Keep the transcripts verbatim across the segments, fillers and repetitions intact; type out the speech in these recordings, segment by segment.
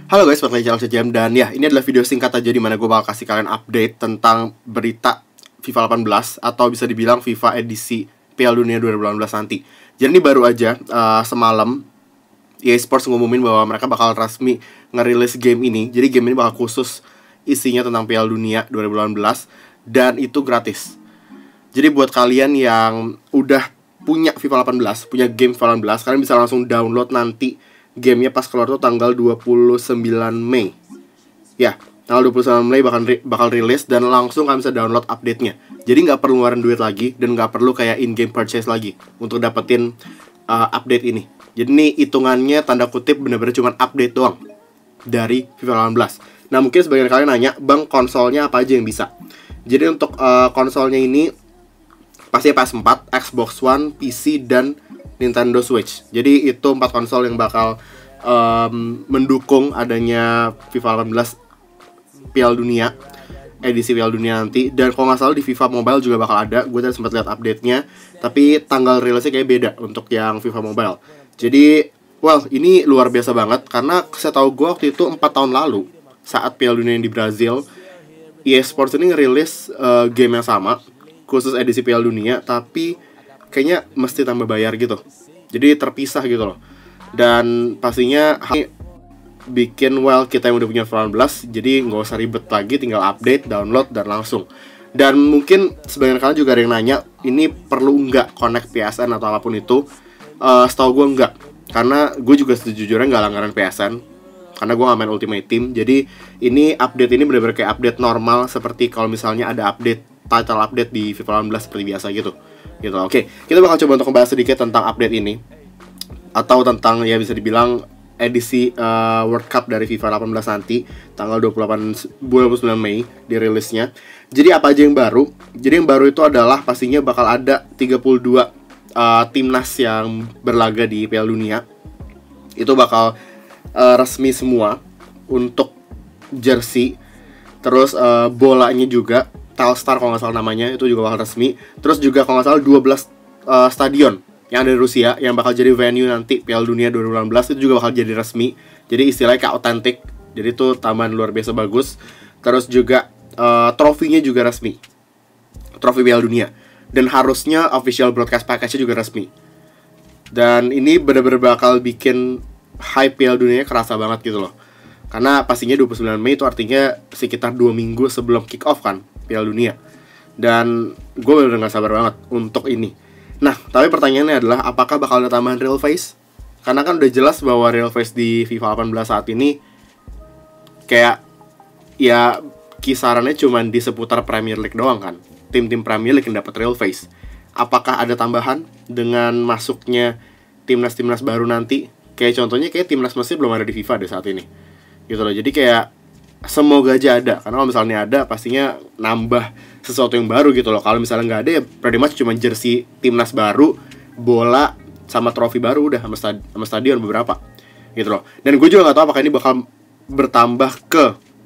Halo guys, balik lagi channel Sejam. Dan ya, ini adalah video singkat aja di mana gue bakal kasih kalian update tentang berita FIFA delapan belas atau bisa dibilang FIFA edisi Piala Dunia dua ribu delapan belas nanti. Jadi ini baru aja uh, semalam E A Sports ngumumin bahwa mereka bakal resmi ngerilis game ini. Jadi game ini bakal khusus isinya tentang Piala Dunia dua ribu delapan belas dan itu gratis. Jadi buat kalian yang udah punya FIFA delapan belas, punya game FIFA delapan belas, kalian bisa langsung download nanti gamenya pas keluar tuh tanggal dua puluh sembilan Mei. Ya, tanggal dua puluh sembilan Mei bakal ri bakal rilis dan langsung kalian bisa download update-nya. Jadi nggak perlu ngeluarin duit lagi dan nggak perlu kayak in-game purchase lagi untuk dapetin uh, update ini. Jadi ini hitungannya tanda kutip bener-bener cuma update doang dari FIFA delapan belas. Nah, mungkin sebagian kalian nanya, "Bang, konsolnya apa aja yang bisa?" Jadi untuk uh, konsolnya ini pasti P S empat, Xbox One, P C, dan Nintendo Switch. Jadi itu empat konsol yang bakal um, mendukung adanya FIFA delapan belas Piala Dunia, edisi Piala Dunia nanti. Dan kalau nggak salah di FIFA Mobile juga bakal ada. Gue tadi sempat lihat update-nya, tapi tanggal rilisnya kayak beda untuk yang FIFA Mobile. Jadi, well, ini luar biasa banget karena saya tahu gue waktu itu empat tahun lalu saat Piala Dunia di Brazil, E A Sports ini ngerilis uh, game yang sama khusus edisi Piala Dunia, tapi kayaknya mesti tambah bayar gitu. Jadi terpisah gitu loh. Dan pastinya bikin well kita yang udah punya FIFA delapan belas, jadi nggak usah ribet lagi, tinggal update, download, dan langsung. Dan mungkin sebagian kalian juga ada yang nanya, ini perlu nggak connect P S N atau apapun itu? Uh, setahu gue nggak, karena gue juga sejujurnya nggak langganan P S N, karena gue nggak main Ultimate Team. Jadi ini update ini bener-bener kayak update normal, seperti kalau misalnya ada update title update di FIFA delapan belas seperti biasa gitu. Gitu. Oke, kita bakal coba untuk membahas sedikit tentang update ini, atau tentang ya bisa dibilang edisi uh, World Cup dari FIFA delapan belas nanti tanggal dua puluh delapan dua puluh sembilan Mei dirilisnya. Jadi apa aja yang baru? Jadi yang baru itu adalah pastinya bakal ada tiga puluh dua uh, timnas yang berlaga di Piala Dunia. Itu bakal uh, resmi semua untuk jersey. Terus uh, bolanya juga Telstar kalau nggak salah namanya, itu juga bakal resmi. Terus juga kalau nggak salah dua belas uh, stadion yang ada di Rusia yang bakal jadi venue nanti Piala Dunia dua ribu delapan belas itu juga bakal jadi resmi. Jadi istilahnya kayak otentik. Jadi itu tambahan luar biasa bagus. Terus juga uh, trofinya juga resmi, trofi Piala Dunia. Dan harusnya official broadcast package-nya juga resmi. Dan ini benar-benar bakal bikin hype Piala Dunia kerasa banget gitu loh. Karena pastinya dua puluh sembilan Mei itu artinya sekitar dua minggu sebelum kick off kan Piala Dunia. Dan gue bener-bener gak sabar banget untuk ini. Nah, tapi pertanyaannya adalah apakah bakal ada tambahan real face? Karena kan udah jelas bahwa real face di FIFA delapan belas saat ini kayak ya kisarannya cuma di seputar Premier League doang kan. Tim-tim Premier League yang dapat real face. Apakah ada tambahan dengan masuknya timnas-timnas baru nanti? Kayak contohnya kayak timnas Mesir belum ada di FIFA deh saat ini. Gitu loh. Jadi kayak semoga aja ada, karena kalau misalnya ada pastinya nambah sesuatu yang baru gitu loh. Kalau misalnya nggak ada ya pretty much cuma jersey timnas baru, bola, sama trofi baru udah, sama, stad sama stadion beberapa gitu loh. Dan gue juga nggak tahu apakah ini bakal bertambah ke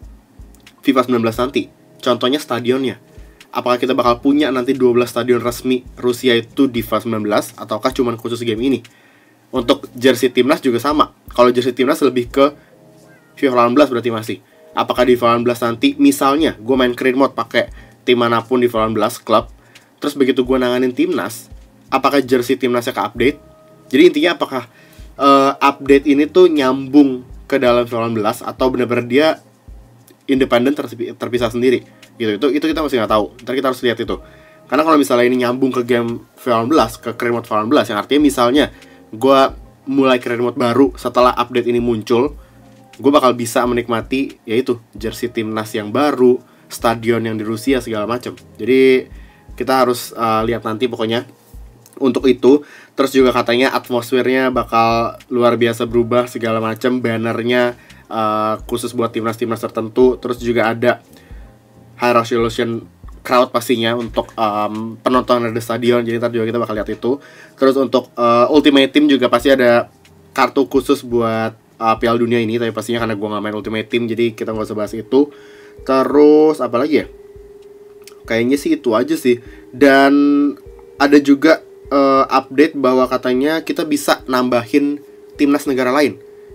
FIFA sembilan belas nanti. Contohnya stadionnya, apakah kita bakal punya nanti dua belas stadion resmi Rusia itu di FIFA sembilan belas, ataukah cuma khusus game ini? Untuk jersey timnas juga sama. Kalau jersey timnas lebih ke FIFA delapan belas berarti masih. Apakah di FIFA delapan belas nanti, misalnya gue main career mode pakai tim manapun di FIFA delapan belas klub, terus begitu gue nanganin timnas, apakah jersey timnasnya ke update? Jadi intinya apakah uh, update ini tuh nyambung ke dalam FIFA delapan belas atau benar-benar dia independen terpisah, terpisah sendiri? Gitu. Itu itu kita masih nggak tahu. Ntar kita harus lihat itu. Karena kalau misalnya ini nyambung ke game FIFA delapan belas, ke career mode FIFA delapan belas, yang artinya misalnya gue mulai career mode baru setelah update ini muncul, gue bakal bisa menikmati yaitu jersey timnas yang baru, stadion yang di Rusia segala macam. Jadi kita harus uh, lihat nanti pokoknya untuk itu. Terus juga katanya atmosfernya bakal luar biasa berubah segala macam, bannernya uh, khusus buat timnas-timnas tertentu. Terus juga ada high resolution crowd pastinya untuk um, penonton di stadion. Jadi ntar juga kita bakal lihat itu. Terus untuk uh, Ultimate Team juga pasti ada kartu khusus buat Uh, Piala Dunia ini, tapi pastinya karena gue gak main Ultimate Team jadi kita gak usah bahas itu. Terus apa lagi ya? Kayaknya sih itu aja sih. Dan ada juga uh, update bahwa katanya kita bisa nambahin timnas negara lain.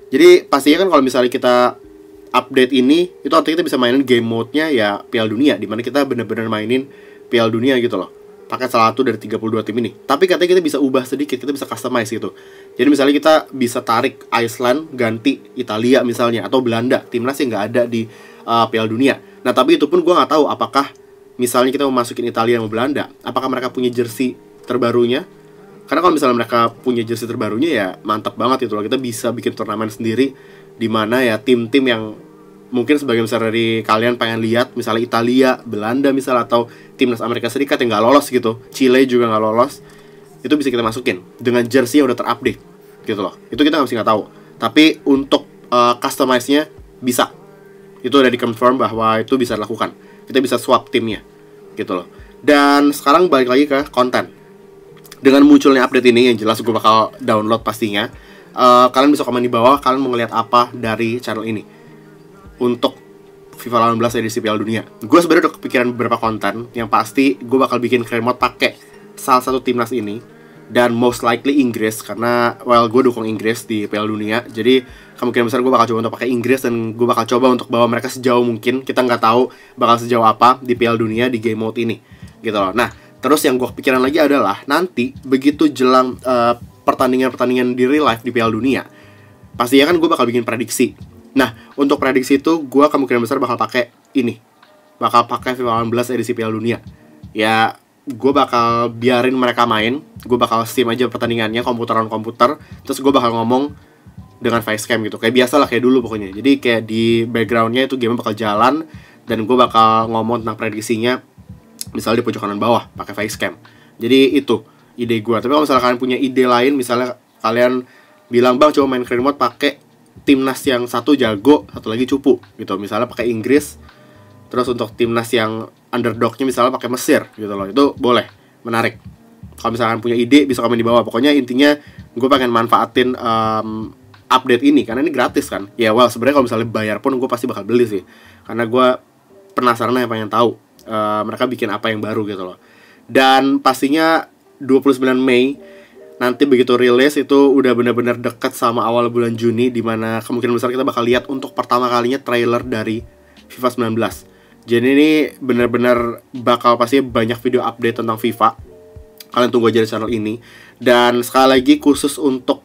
Jadi pastinya kan kalau misalnya kita update ini, itu artinya kita bisa mainin game mode-nya ya Piala Dunia, dimana kita bener-bener mainin Piala Dunia gitu loh, pakai salah satu dari tiga puluh dua tim ini. Tapi katanya kita bisa ubah sedikit, kita bisa customize gitu. Jadi misalnya kita bisa tarik Iceland ganti Italia misalnya, atau Belanda, timnas yang nggak ada di uh, Piala Dunia. Nah tapi itu pun gue nggak tahu apakah misalnya kita mau masukin Italia sama Belanda, apakah mereka punya jersey terbarunya. Karena kalau misalnya mereka punya jersey terbarunya ya mantap banget gitu loh. Kita bisa bikin turnamen sendiri, dimana ya tim-tim yang mungkin sebagian besar dari kalian pengen lihat, misalnya Italia, Belanda misalnya, atau timnas Amerika Serikat yang nggak lolos gitu, Chile juga nggak lolos, itu bisa kita masukin dengan jersey yang udah terupdate gitu loh. Itu kita nggak mesti nggak tahu. Tapi untuk uh, customize-nya bisa. Itu udah di-confirm bahwa itu bisa dilakukan. Kita bisa swap timnya gitu loh. Dan sekarang balik lagi ke konten. Dengan munculnya update ini, yang jelas gue bakal download pastinya. uh, Kalian bisa komen di bawah, kalian mau ngeliat apa dari channel ini untuk FIFA delapan belas edisi Piala Dunia. Gue sebenarnya udah kepikiran beberapa konten. Yang pasti gue bakal bikin career mode pakai salah satu timnas ini, dan most likely Inggris, karena well gue dukung Inggris di Piala Dunia. Jadi kemungkinan besar gue bakal coba untuk pakai Inggris, dan gue bakal coba untuk bawa mereka sejauh mungkin. Kita nggak tahu bakal sejauh apa di Piala Dunia di game mode ini gitu loh. Nah terus yang gue kepikiran lagi adalah nanti begitu jelang uh, pertandingan-pertandingan di real life di Piala Dunia, pastinya kan gue bakal bikin prediksi. Nah untuk prediksi itu gue kemungkinan besar bakal pakai ini, bakal pakai FIFA delapan belas edisi Piala Dunia. Ya gue bakal biarin mereka main, gue bakal stream aja pertandingannya komputer on komputer, terus gue bakal ngomong dengan facecam gitu, kayak biasa lah, kayak dulu pokoknya. Jadi kayak di backgroundnya itu game bakal jalan, dan gue bakal ngomong tentang prediksinya misalnya di pojok kanan bawah pakai facecam. Jadi itu ide gue. Tapi kalau misalnya kalian punya ide lain, misalnya kalian bilang bang coba main career mode pakai timnas yang satu jago, satu lagi cupu gitu, misalnya pakai Inggris, terus untuk timnas yang underdognya misalnya pakai Mesir gitu loh, itu boleh, menarik. Kalau misalkan punya ide bisa komen di bawah. Pokoknya intinya gue pengen manfaatin um, update ini karena ini gratis kan. Ya well sebenarnya kalau misalnya bayar pun gue pasti bakal beli sih, karena gue penasaran ya, pengen tahu uh, mereka bikin apa yang baru gitu loh. Dan pastinya dua puluh sembilan Mei nanti begitu rilis itu udah benar-benar dekat sama awal bulan Juni, dimana kemungkinan besar kita bakal lihat untuk pertama kalinya trailer dari FIFA sembilan belas. Jadi ini benar-benar bakal pasti banyak video update tentang FIFA. Kalian tunggu aja di channel ini. Dan sekali lagi khusus untuk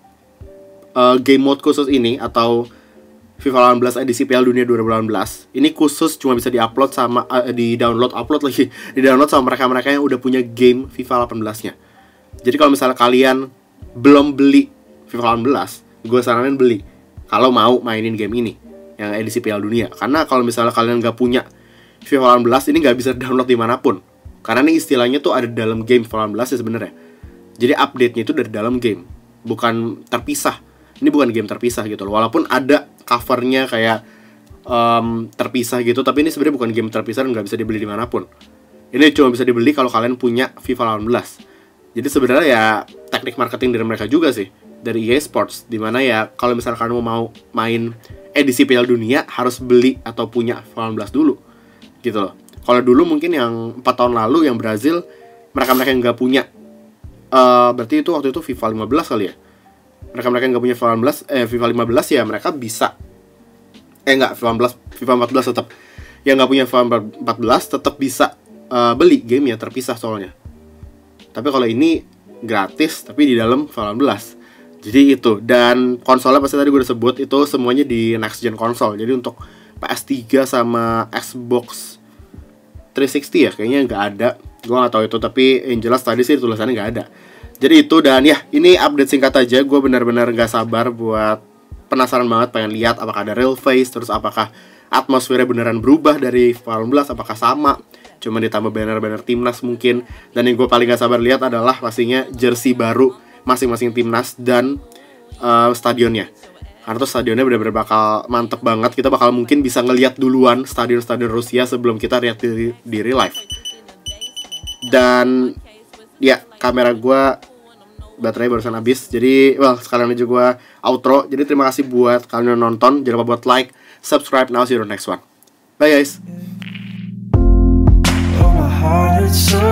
uh, game mode khusus ini atau FIFA delapan belas edisi Piala Dunia dua ribu delapan belas, ini khusus cuma bisa diupload sama uh, di download upload lagi, di download sama mereka-mereka yang udah punya game FIFA delapan belas-nya. Jadi kalau misalnya kalian belum beli FIFA delapan belas, gue saranin beli kalau mau mainin game ini yang edisi Piala Dunia. Karena kalau misalnya kalian nggak punya FIFA delapan belas, ini nggak bisa download dimanapun, karena ini istilahnya tuh ada dalam game FIFA delapan belas ya sebenarnya. Jadi update-nya itu dari dalam game, bukan terpisah. Ini bukan game terpisah gitu loh. Walaupun ada covernya kayak um, terpisah gitu, tapi ini sebenarnya bukan game terpisah dan nggak bisa dibeli dimanapun. Ini cuma bisa dibeli kalau kalian punya FIFA delapan belas. Jadi sebenarnya ya teknik marketing dari mereka juga sih, dari E A Sports, dimana ya kalau misalnya kalian mau main edisi Piala Dunia harus beli atau punya FIFA delapan belas dulu gitu loh. Kalau dulu mungkin yang empat tahun lalu yang Brazil, mereka-mereka yang nggak punya uh, berarti itu waktu itu FIFA lima belas kali ya, mereka-mereka yang nggak punya FIFA delapan belas, eh FIFA lima belas ya mereka bisa eh nggak FIFA empat belas, FIFA empat belas tetap yang nggak punya FIFA empat belas tetap bisa uh, beli game ya terpisah soalnya. Tapi kalau ini gratis tapi di dalam FIFA delapan belas. Jadi itu. Dan konsolnya pasti tadi gue udah sebut, itu semuanya di next gen konsol. Jadi untuk P S tiga sama Xbox tiga enam nol ya kayaknya nggak ada. Gue nggak tahu itu, tapi yang jelas tadi sih tulisannya nggak ada. Jadi itu. Dan ya ini update singkat aja. Gue benar-benar nggak sabar buat, penasaran banget pengen lihat apakah ada real face, terus apakah atmosfernya beneran berubah dari FIFA delapan belas, apakah sama cuma ditambah banner-banner timnas mungkin. Dan yang gue paling gak sabar lihat adalah pastinya jersey baru masing-masing timnas dan uh, stadionnya. Karena tuh stadionnya bener-bener bakal mantep banget. Kita bakal mungkin bisa ngelihat duluan stadion-stadion Rusia sebelum kita lihat di, di real life. Dan ya kamera gue baterai barusan habis, jadi well sekalian aja gue outro. Jadi terima kasih buat kalian yang nonton. Jangan lupa buat like, subscribe. Now see you on the next one. Bye guys. Heart, it's so